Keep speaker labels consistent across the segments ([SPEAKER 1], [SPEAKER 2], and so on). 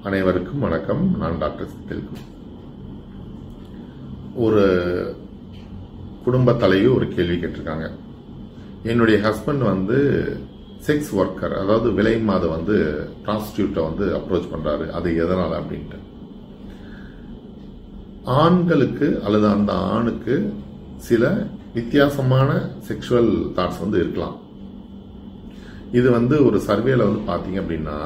[SPEAKER 1] அனைவருக்கும் வணக்கம். நான் டாக்டர் சித்தில்கு. ஒரு குடும்ப தலைவி ஒரு கேள்வி கேட்டிருக்காங்க. என்னுடைய ஹஸ்பண்ட் செக்ஸ் ஒர்க்கர், அதாவது விலை மாத ப்ராஸ்டியூட்டை அப்ரோச் பண்றாரு, அது எதனால அப்படின்ட்டு. ஆண்களுக்கு அல்லது அந்த ஆணுக்கு சில வித்தியாசமான செக்ஷுவல் தாட்ஸ் இருக்கலாம். இது ஒரு சர்வேல பாத்தீங்க அப்படின்னா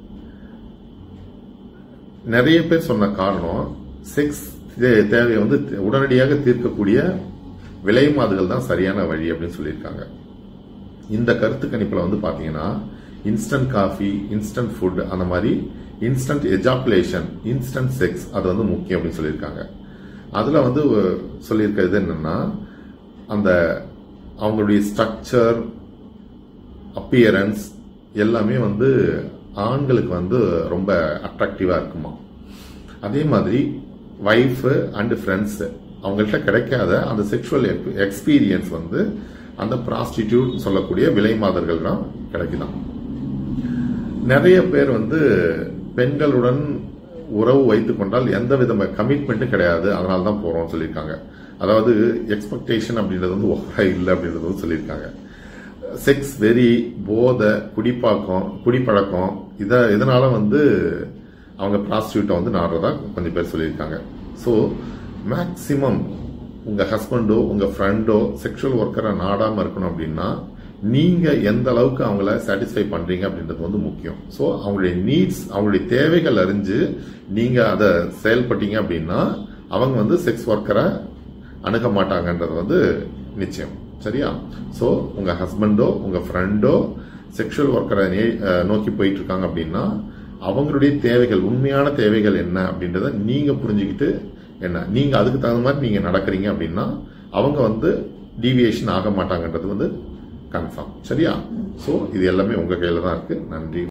[SPEAKER 1] நிறைய பேர் சொன்ன காரணம், செக்ஸ் தேவையை உடனடியாக தீர்க்கக்கூடிய விலை மாதுகள் தான் சரியான வழி அப்படின்னு சொல்லியிருக்காங்க. இந்த கருத்து கணிப்புல பாத்தீங்கன்னா இன்ஸ்டன்ட் காஃபி, இன்ஸ்டன்ட் ஃபுட், அந்த மாதிரி இன்ஸ்டன்ட் எஜாகுலேஷன், இன்ஸ்டன்ட் செக்ஸ் அது முக்கியம் அப்படின்னு சொல்லியிருக்காங்க. அதுல சொல்லியிருக்கிறது என்னன்னா, அந்த அவங்களுடைய ஸ்ட்ரக்சர், அப்பியரன்ஸ் எல்லாமே ஆண்களுக்கு ரொம்ப அட்ராக்டிவா இருக்குமா. அதே மாதிரி வைஃப் அண்ட் ஃப்ரெண்ட்ஸ் அவங்கள்ட்ட கிடைக்காத அந்த செக்ஷுவல் எக்ஸ்பீரியன்ஸ் அந்த ப்ராஸ்டிடியூட் சொல்லக்கூடிய விலை மாதர்கள் தான் கிடைக்குதான். நிறைய பேர் பெண்களுடன் உறவு வைத்துக் கொண்டால் எந்த வித கமிட்மெண்ட்டும் கிடையாது, அதனால தான் போறோம் சொல்லியிருக்காங்க. அதாவது எக்ஸ்பெக்டேஷன் அப்படின்றது ஓவரா இல்லை அப்படின்றது சொல்லியிருக்காங்க. செக்ஸ் வெறி, போதை, குடிப்பழக்கம் இதனால அவங்க ப்ராஸ்டியூட்டை நாடுறதா கொஞ்சம் பேர் சொல்லியிருக்காங்க. ஸோ மேக்சிமம் உங்க ஹஸ்பண்டோ உங்க ஃப்ரெண்டோ செக்ஷுவல் ஒர்க்கரை நாடாம இருக்கணும் அப்படின்னா நீங்க எந்த அளவுக்கு அவங்கள சாட்டிஸ்ஃபை பண்றீங்க அப்படின்றது முக்கியம். ஸோ அவங்களுடைய நீட்ஸ், அவங்களுடைய தேவைகள் அறிஞ்சு நீங்க அதை செயல்பட்டீங்க அப்படின்னா அவங்க செக்ஸ் ஒர்க்கரை அணுக மாட்டாங்கன்றது நிச்சயம். சரியா? சோ உங்க ஹஸ்பண்டோ உங்க ஃப்ரெண்டோ செக்ஷுவல் ஒர்க்கரை நோக்கி போயிட்டு இருக்காங்க அப்படின்னா அவங்களுடைய தேவைகள், உண்மையான தேவைகள் என்ன அப்படின்றத நீங்க புரிஞ்சுக்கிட்டு நீங்க அதுக்கு தகுந்த மாதிரி நீங்க நடக்கிறீங்க அப்படின்னா அவங்க டீவியேஷன் ஆக மாட்டாங்கன்றது கன்ஃபார்ம். சரியா? சோ இது எல்லாமே உங்க கையில தான் இருக்கு. நன்றி.